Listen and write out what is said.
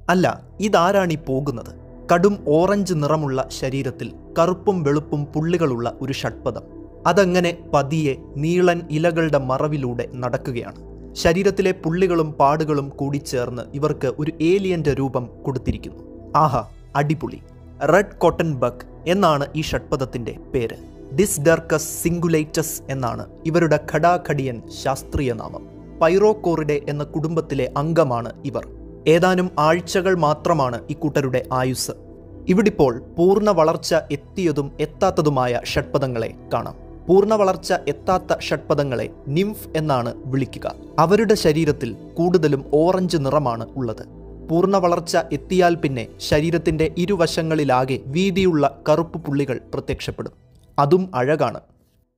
അല്ല, ഇതാരാണീ പോകുന്നത്? കടും ഓറഞ്ച് നിറമുള്ള ശരീരത്തിൽ കറുപ്പും വെളുപ്പും പുള്ളികളുള്ള ഒരു ഷഡ്പദം. അതങ്ങനെ പതിയെ നീളൻ ഇലകളുടെ മറവിലൂടെ നടക്കുകയാണ്. ശരീരത്തിലെ പുള്ളികളും പാടുകളും കൂടിച്ചേർന്ന് ഇവർക്ക് ഒരു ഏലിയന്റെ രൂപം കൊടുത്തിരിക്കുന്നു. ആഹാ, അടിപൊളി! റെഡ് കോട്ടൺ ബഗ് എന്നാണ് ഈ ഷഡ്പദത്തിന്റെ പേര്. ഡിസ്ഡർക്കസ് സിംഗുലേറ്റസ് എന്നാണ് ഇവരുടെ ഘടാഘടിയൻ ശാസ്ത്രീയ നാമം. പൈറോകോറിഡെ എന്ന കുടുംബത്തിലെ അംഗമാണ് ഇവർ. ഏതാനും ആഴ്ചകൾ മാത്രമാണ് ഇക്കൂട്ടരുടെ ആയുസ്. ഇവിടിപ്പോൾ പൂർണ്ണ വളർച്ച എത്തിയതും എത്താത്തതുമായ ഷഡ്പദങ്ങളെ കാണാം. പൂർണ്ണ വളർച്ച എത്താത്ത ഷഡ്പദങ്ങളെ നിംഫ് എന്നാണ് വിളിക്കുക. അവരുടെ ശരീരത്തിൽ കൂടുതലും ഓറഞ്ച് നിറമാണ് ഉള്ളത്. പൂർണ്ണ വളർച്ച എത്തിയാൽ പിന്നെ ശരീരത്തിന്റെ ഇരുവശങ്ങളിലാകെ വീതിയുള്ള കറുപ്പ് പുള്ളികൾ പ്രത്യക്ഷപ്പെടും. അതും അഴകാണ്.